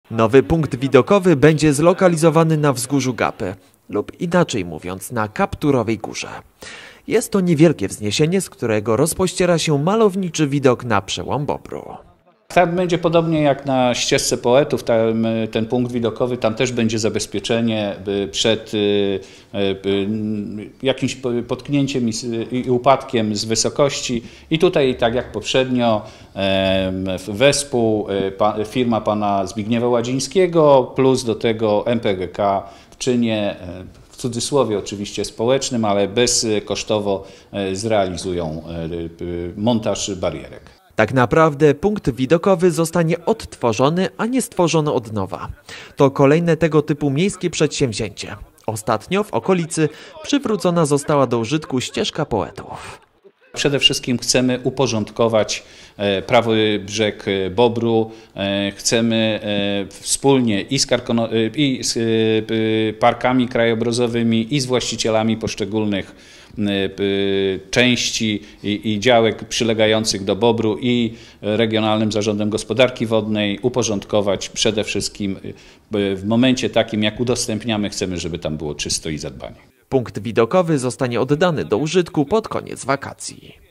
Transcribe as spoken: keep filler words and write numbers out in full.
Nowy punkt widokowy będzie zlokalizowany na wzgórzu Gapy, lub inaczej mówiąc na Kapturowej Górze. Jest to niewielkie wzniesienie, z którego rozpościera się malowniczy widok na przełom Bobru. Tam będzie podobnie jak na ścieżce poetów, tam, ten punkt widokowy, tam też będzie zabezpieczenie przed jakimś potknięciem i upadkiem z wysokości. I tutaj, tak jak poprzednio, wespół firma pana Zbigniewa Ładzińskiego plus do tego M P G K w czynie, w cudzysłowie oczywiście społecznym, ale bezkosztowo zrealizują montaż barierek. Tak naprawdę punkt widokowy zostanie odtworzony, a nie stworzony od nowa. To kolejne tego typu miejskie przedsięwzięcie. Ostatnio w okolicy przywrócona została do użytku ścieżka poetów. Przede wszystkim chcemy uporządkować prawy brzeg Bobru. Chcemy wspólnie i z, Karkono i z parkami krajobrazowymi, i z właścicielami poszczególnych części i, i działek przylegających do Bobru i Regionalnym Zarządem Gospodarki Wodnej uporządkować przede wszystkim w momencie takim, jak udostępniamy, chcemy, żeby tam było czysto i zadbanie. Punkt widokowy zostanie oddany do użytku pod koniec wakacji.